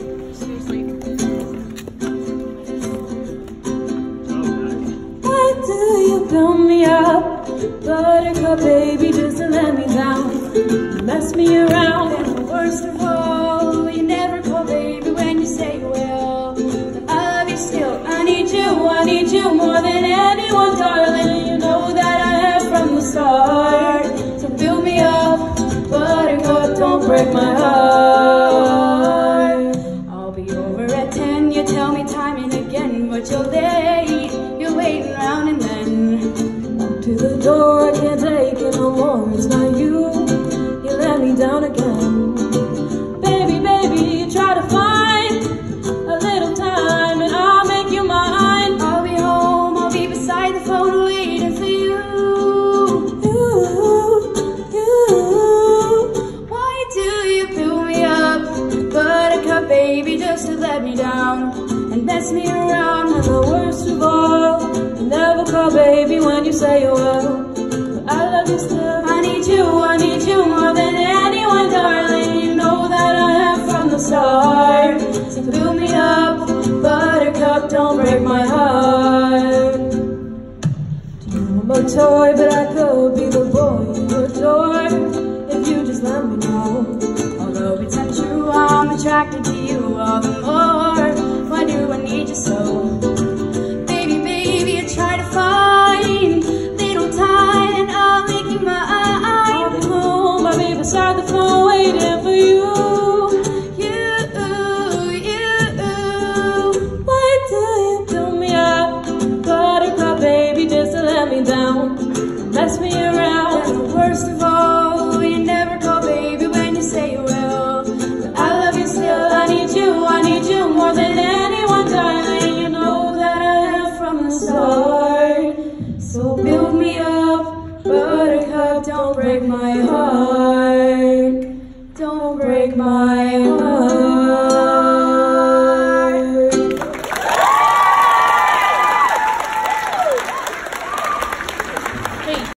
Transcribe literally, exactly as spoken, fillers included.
Seriously. Why do you build me up, buttercup baby, just to let me down? You mess me around, and the worst of all, you never call baby when you say you will. But I love you still, I need you, I need you more than anyone, darling. You know that I have from the start. So build me up, buttercup, don't break my heart. I'll be over at ten, you tell me time and again, but you're late, you're waiting around, and then walk to the door, I can't take it no more. It's not you, you let me down again. Baby, baby, you try to find a little time and I'll make you mine. I'll be home, I'll be beside the phone waiting for you. You, you. Why do you build me up, buttercup baby, just to let me down and mess me around? And the worst of all, you never call baby when you say you will. But I love you still, I need you, I need you more than anyone, darling. You know that I have from the start. So build me up, buttercup, don't break my heart. I'm a toy, but I could be the boy you adore if you just let me know. Although it's untrue, I'm attracted to you all the more. Why do I need you so? Baby, baby, I try to find little time and I'll make you mine. I'll be home, I'll be beside the phone waiting for you. You, you. Why do you build me up, buttercup baby, just to let me down, mess me around? And the worst of all, you never call baby when you say you will. But I love you still, I need you, I need you more than anyone, darling. You know that I have from the start. So build me up, buttercup, don't break my